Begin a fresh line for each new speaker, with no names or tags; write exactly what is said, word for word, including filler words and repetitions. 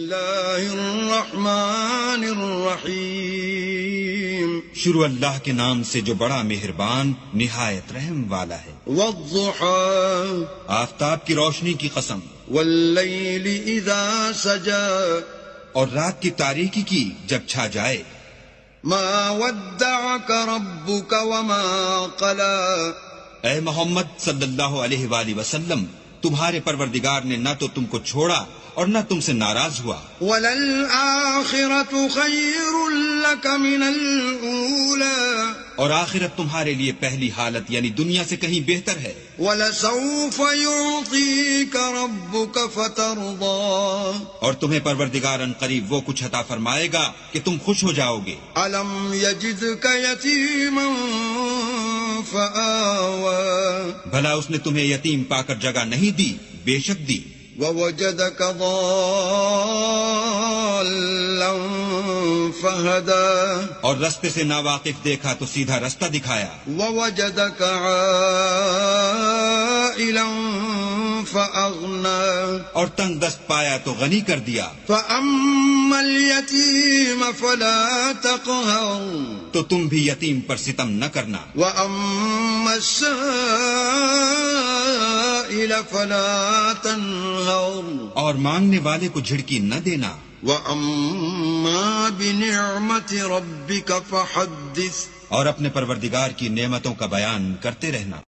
اللہ الرحمن الرحیم
شروع اللہ کے نام سے جو بڑا مہربان نہایت رحم والا ہے.
والضحى
آفتاب کی روشنی کی قسم.
واللیل اذا سجى
اور رات کی تاریکی کی جب چھا جائے.
ما ودعك ربك وما قلى
اے محمد صلی اللہ علیہ وآلہ وسلم، تمہارے پروردگار نے نہ تو تم کو چھوڑا اور نہ تم سے ناراض ہوا.
وَلَلْآخِرَةُ خَيْرٌ لَكَ مِنَ الْأُولَى
اور آخرت تمہارے لیے پہلی حالت یعنی دنیا سے کہیں بہتر ہے.
وَلَسَوْفَ يُعْطِيكَ رَبُّكَ فَتَرْضَى
اور تمہیں پروردگار ان قریب وہ کچھ عطا فرمائے گا کہ تم خوش ہو جاؤ گے.
أَلَمْ يَجِدْكَ يَتِيمًا فَآوَى
بھلا اس نے تمہیں یتیم پا کر جگہ نہیں دی؟ بے شک دی.
وَوَجَدَكَ ضَالًّا فَهَدَى
اور رستے سے ناواقف دیکھا تو سیدھا رستہ دکھایا.
وَوَجَدَكَ عَائِلًا فَأَغْنَى
اور تنگ دست پایا تو غنی کر دیا.
فَأَمَّا الْيَتِيمَ فَلَا تَقْهَرْ
تو تم بھی یتیم پر ستم نہ کرنا.
وَأَمَّا السَّائِلَ فَلَا تَنْهَرْ
اور مانگنے والے کو جھڑکی نہ دینا.
وَأَمَّا بِنِعْمَةِ رَبِّكَ فَحَدِّثْ
اور اپنے پروردگار کی نعمتوں کا بیان کرتے رہنا.